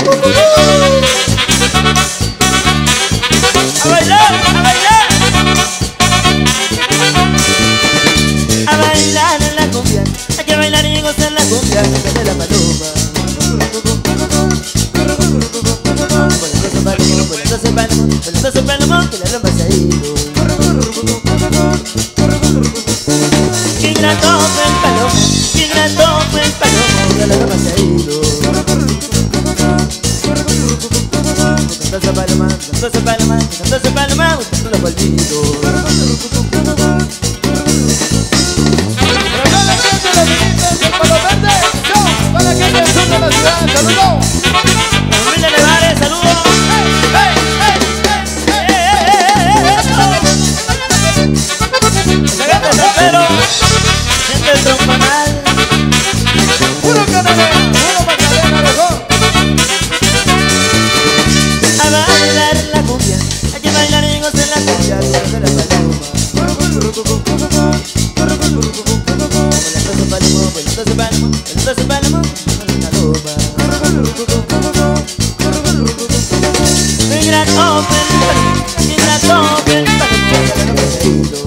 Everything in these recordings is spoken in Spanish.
A bailar, a bailar. A bailar en la cumbia. Hay que bailar y gozar la cumbia. De la paloma. Entonces palomón, que la loma se ha ido. Qué ingrato fue el palomo, qué ingrato fue el palomo, que la loma se ha ido. Entonces palomón, entonces palomón, entonces palomón, buscando los polvitos. Para que te suba la ciudad, saludos. Familia Nevares, saludos. Pero siente el trompanal. Puro canalea, puro Magdalena mejor. A bailar la cumbia, hay que bailar y gozar la cumbia de la paloma. Entonces palomón, entonces palomón, con la loba. Mi grato fue el palomón, mi grato fue el palomón, que la loma se ha ido.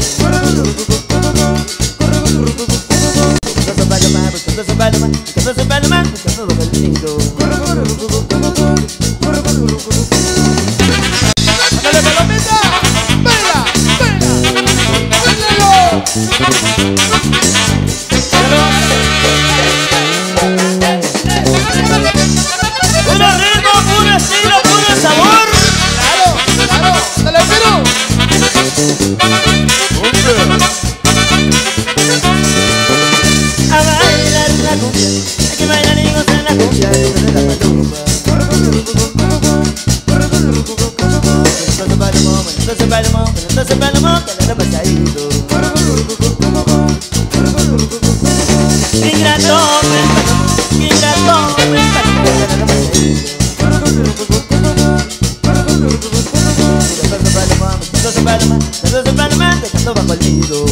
Entonces palomón, entonces palomón, buscando los polvitos. ¡Ándale, palomita! ¡Baila! ¡Baila! Puro ritmo, puro estilo, puro sabor. ¡Claro! ¡Claro! ¡Dale, pero! A bailar la cumbia, hay que bailar y gozar la cumbia de la paloma. Entonces palomón, entonces palomón, que la loma se ha ido. Ingrato, ingrato, que la loma se ha ido. Entonces palomón, dejando bajo el nido.